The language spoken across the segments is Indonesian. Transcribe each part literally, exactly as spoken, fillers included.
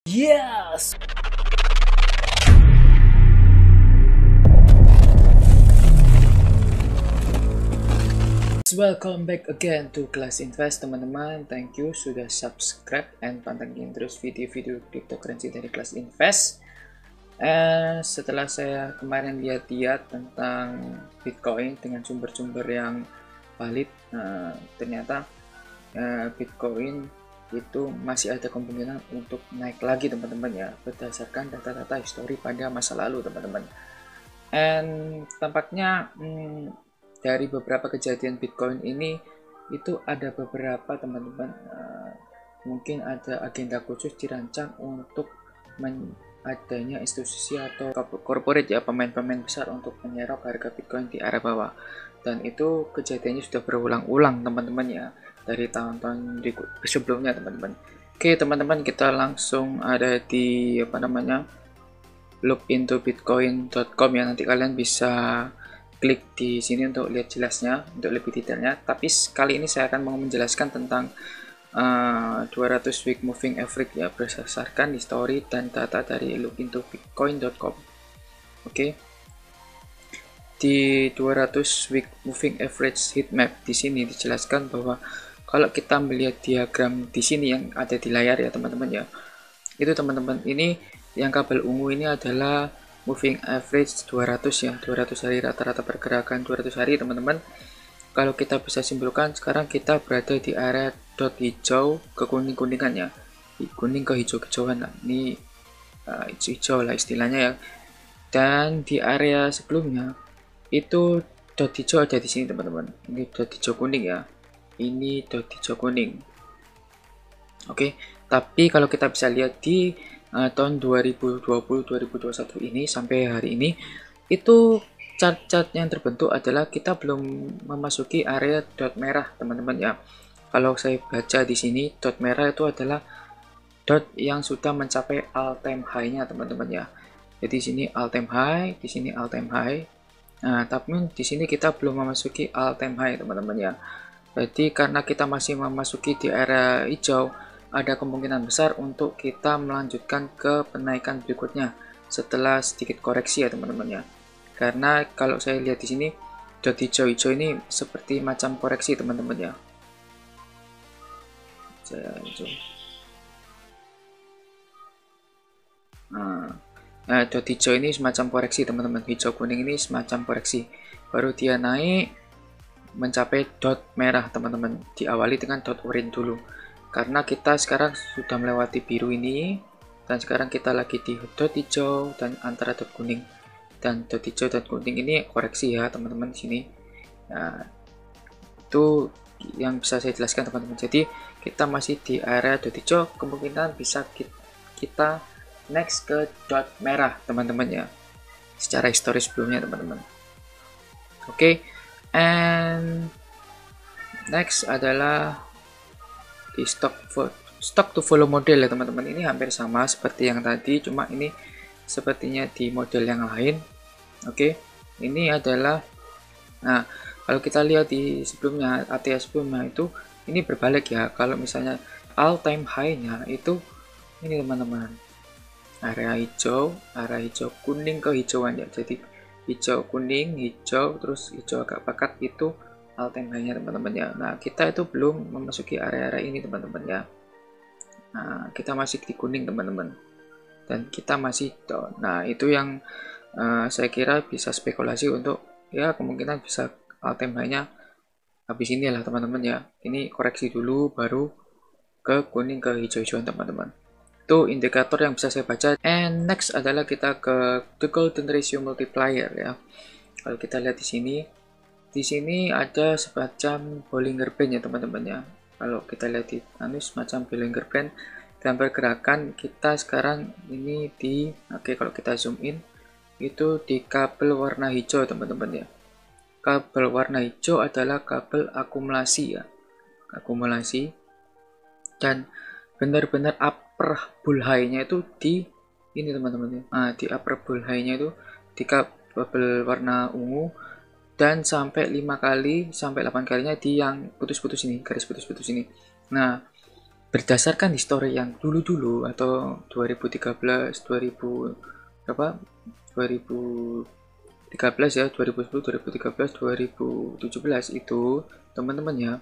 Yes. Welcome back again to Kelas Invest teman-teman. Thank you sudah subscribe and pantengin terus video-video cryptocurrency dari Kelas Invest. Eh, setelah saya kemarin lihat-lihat tentang Bitcoin dengan sumber-sumber yang valid, nah, ternyata eh, Bitcoin itu masih ada kemungkinan untuk naik lagi teman-teman ya, berdasarkan data-data histori pada masa lalu teman-teman. And tampaknya hmm, dari beberapa kejadian Bitcoin ini itu ada beberapa teman-teman uh, mungkin ada agenda khusus dirancang untuk adanya institusi atau corporate ya, pemain-pemain besar untuk menyerok harga Bitcoin di area bawah, dan itu kejadiannya sudah berulang-ulang teman-teman ya, dari tahun-tahun sebelumnya teman-teman. Oke teman-teman, kita langsung ada di apa namanya look into bitcoin dot com ya. Nanti kalian bisa klik di sini untuk lihat jelasnya, untuk lebih detailnya. Tapi kali ini saya akan mau menjelaskan tentang uh, dua ratus week moving average ya, berdasarkan history dan data dari look into bitcoin dot com. Oke. Okay. Di dua ratus week moving average heat map di sini dijelaskan bahwa kalau kita melihat diagram di sini yang ada di layar ya teman-teman ya, itu teman-teman ini yang kabel ungu ini adalah moving average dua ratus ya, dua ratus hari, rata-rata pergerakan dua ratus hari teman-teman. Kalau kita bisa simpulkan, sekarang kita berada di area dot hijau ke kuning-kuningan ya, kuning ke hijau-hijauan lah, ini uh, hijau-hijau lah istilahnya ya. Dan di area sebelumnya itu dot hijau ada di sini teman-teman, ini dot hijau kuning ya, ini dot hijau kuning. Oke, okay. Tapi kalau kita bisa lihat di uh, tahun dua ribu dua puluh dua ribu dua puluh satu ini sampai hari ini, itu chart-chart yang terbentuk adalah kita belum memasuki area dot merah teman-teman ya. Kalau saya baca di sini, dot merah itu adalah dot yang sudah mencapai all time high-nya teman-teman ya. Jadi di sini all time high, di sini all time high. Nah, tapi di sini kita belum memasuki all time high teman-teman ya. Jadi karena kita masih memasuki di area hijau, ada kemungkinan besar untuk kita melanjutkan ke penaikan berikutnya setelah sedikit koreksi ya teman-teman ya. Karena kalau saya lihat di sini, dot hijau-hijau ini seperti macam koreksi teman-teman ya. Saya hijau. Nah, nah, dot hijau ini semacam koreksi teman-teman, hijau kuning ini semacam koreksi, baru dia naik mencapai dot merah teman-teman, diawali dengan dot orange dulu. Karena kita sekarang sudah melewati biru ini, dan sekarang kita lagi di dot hijau dan antara dot kuning, dan dot hijau dan kuning ini koreksi ya teman-teman sini. Nah, itu yang bisa saya jelaskan teman-teman. Jadi kita masih di area dot hijau, kemungkinan bisa kita next ke dot merah teman-teman ya, secara historis sebelumnya teman-teman. Oke, okay. And next adalah di stock stock to follow model ya teman-teman. Ini hampir sama seperti yang tadi, cuma ini sepertinya di model yang lain. Oke, okay. Ini adalah, nah kalau kita lihat di sebelumnya, A T H sebelumnya itu ini berbalik ya. Kalau misalnya all time high-nya itu ini teman-teman, area hijau, area hijau kuning ke hijauan ya. Jadi hijau kuning, hijau, terus hijau agak pekat, itu all time high-nya teman-teman ya. Nah, kita itu belum memasuki area-area ini teman-teman ya. Nah, kita masih di kuning teman-teman, dan kita masih down. Nah, itu yang uh, saya kira bisa spekulasi untuk ya kemungkinan bisa all time high-nya habis ini lah teman-teman ya. Ini koreksi dulu baru ke kuning ke hijau-hijauan teman-teman. Itu indikator yang bisa saya baca. And next adalah kita ke the golden ratio multiplier ya. Kalau kita lihat di sini, di sini ada semacam Bollinger Band ya teman-teman ya. Kalau kita lihat di anu semacam Bollinger Band dan pergerakan kita sekarang ini di, oke okay, kalau kita zoom in itu di kabel warna hijau teman-teman ya. Kabel warna hijau adalah kabel akumulasi ya, akumulasi, dan benar-benar upper bull high-nya itu di ini teman-teman. Nah, di upper bull high-nya itu di kabel warna ungu, dan sampai lima kali sampai delapan kalinya di yang putus-putus ini, garis putus-putus ini. Nah, berdasarkan histori yang dulu-dulu atau dua ribu tiga belas, dua ribu berapa? dua ribu tiga belas ya, dua ribu sepuluh, dua ribu tiga belas, dua ribu tujuh belas itu teman-teman ya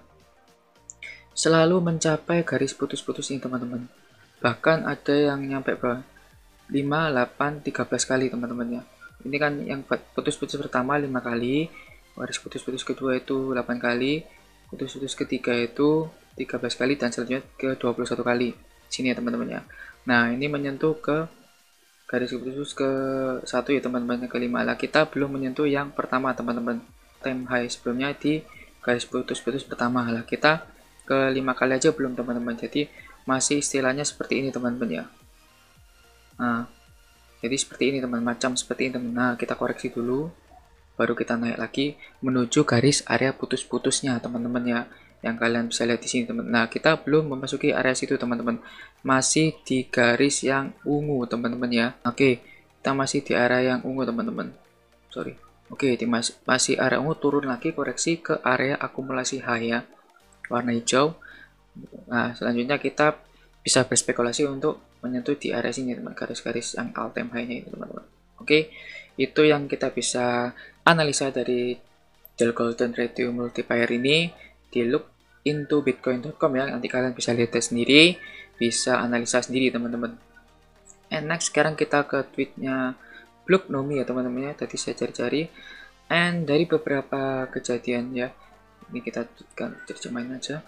selalu mencapai garis putus-putus ini teman-teman. Bahkan ada yang nyampe berapa? lima, delapan, tiga belas kali teman-teman ya. Ini kan yang putus-putus pertama lima kali, garis putus-putus kedua itu delapan kali, putus-putus ketiga itu tiga belas kali, dan selanjutnya ke dua puluh satu kali. Sini ya teman-teman ya. Nah, ini menyentuh ke garis putus ke satu ya teman-teman, yang kelima lah. Kita belum menyentuh yang pertama teman-teman. Time high sebelumnya di garis putus-putus pertama lah. Kita ke lima kali aja belum teman-teman. Jadi masih istilahnya seperti ini teman-teman ya. Nah, jadi seperti ini teman, macam seperti ini teman. Nah, kita koreksi dulu, baru kita naik lagi menuju garis area putus-putusnya teman-teman ya, yang kalian bisa lihat di sini teman. Nah, kita belum memasuki area situ teman-teman, masih di garis yang ungu teman-teman ya. Oke, kita masih di area yang ungu teman-teman. Sorry. Oke, di mas masih area ungu, turun lagi koreksi ke area akumulasi high ya, warna hijau. Nah, selanjutnya kita bisa berspekulasi untuk menyentuh di area sini teman, garis-garis yang all time high-nya itu teman-teman. Oke, itu yang kita bisa analisa dari Dell Golden Radio Multiplier ini di look into bitcoin dot com ya. Nanti kalian bisa lihat sendiri, bisa analisa sendiri teman-teman. And next, sekarang kita ke tweetnya Block Nomi ya teman-teman ya. Tadi saya cari-cari, and dari beberapa kejadian ya, ini kita tweetkan, terjemahin aja.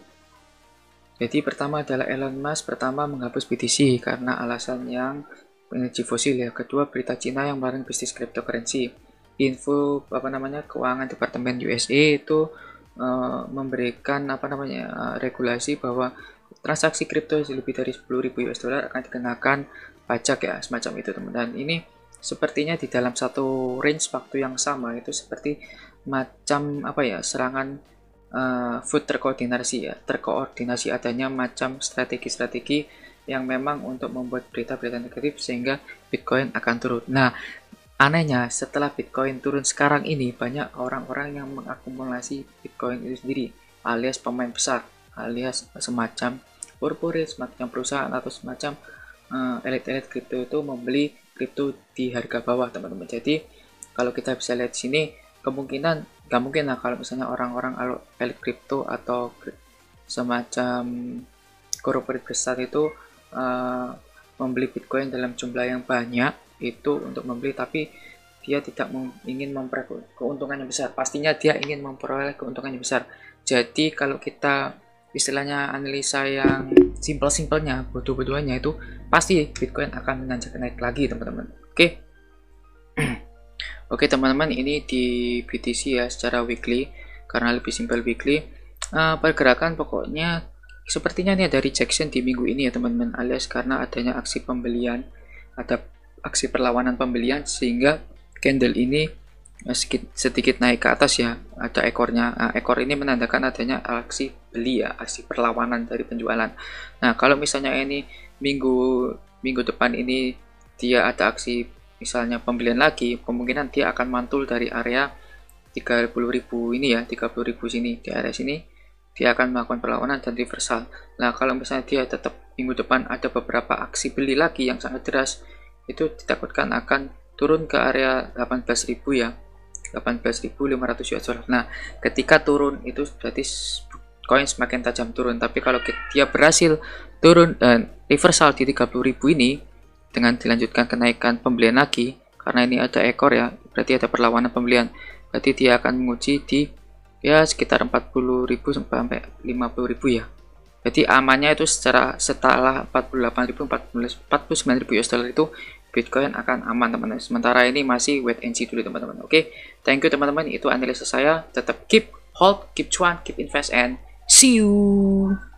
Jadi pertama adalah Elon Musk pertama menghapus B T C karena alasan yang energi fosil ya. Kedua, berita Cina yang melarang bisnis cryptocurrency. Info apa namanya keuangan Departemen U S A itu uh, memberikan apa namanya uh, regulasi bahwa transaksi kripto lebih dari sepuluh ribu US dollar akan dikenakan pajak ya, semacam itu teman. Dan ini sepertinya di dalam satu range waktu yang sama, itu seperti macam apa ya, serangan Uh, food terkoordinasi ya, terkoordinasi adanya macam strategi-strategi yang memang untuk membuat berita-berita negatif sehingga Bitcoin akan turun. Nah, anehnya setelah Bitcoin turun sekarang ini, banyak orang-orang yang mengakumulasi Bitcoin itu sendiri, alias pemain besar, alias semacam corporate, semacam perusahaan atau semacam uh, elit-elit kripto itu membeli kripto di harga bawah teman-teman. Jadi kalau kita bisa lihat di sini, kemungkinan nggak mungkin lah kalau misalnya orang-orang elit kripto atau semacam corporate besar itu uh, membeli Bitcoin dalam jumlah yang banyak itu untuk membeli, tapi dia tidak ingin memperoleh keuntungan yang besar. Pastinya dia ingin memperoleh keuntungan yang besar. Jadi kalau kita istilahnya analisa yang simpel-simpelnya, bodoh-bodohnya, itu pasti Bitcoin akan menanjak naik lagi teman-teman. Oke. Oke teman-teman, ini di B T C ya secara weekly, karena lebih simpel weekly. Uh, pergerakan pokoknya sepertinya ini ada rejection di minggu ini ya teman-teman, alias karena adanya aksi pembelian, ada aksi perlawanan pembelian sehingga candle ini uh, sedikit, sedikit naik ke atas ya, ada ekornya. Nah, ekor ini menandakan adanya aksi beli ya, aksi perlawanan dari penjualan. Nah, kalau misalnya ini minggu minggu depan ini dia ada aksi misalnya pembelian lagi, kemungkinan dia akan mantul dari area tiga puluh ribu ini ya, tiga puluh ribu sini, di area sini dia akan melakukan perlawanan dan reversal. Nah, kalau misalnya dia tetap minggu depan ada beberapa aksi beli lagi yang sangat deras, itu ditakutkan akan turun ke area delapan belas ribu ya, delapan belas ribu lima ratus U S dollar. Nah, ketika turun itu berarti koin semakin tajam turun, tapi kalau dia berhasil turun dan reversal di tiga puluh ribu ini dengan dilanjutkan kenaikan pembelian lagi, karena ini ada ekor ya, berarti ada perlawanan pembelian, berarti dia akan menguji di ya sekitar empat puluh ribu sampai lima puluh ribu ya. Jadi amannya itu secara setelah empat puluh delapan ribu, empat puluh sembilan ribu U S dollar itu Bitcoin akan aman teman-teman. Sementara ini masih wait and see dulu teman-teman. Oke, thank you teman-teman, itu analisa saya. Tetap keep hold, keep cuan, keep invest, and see you.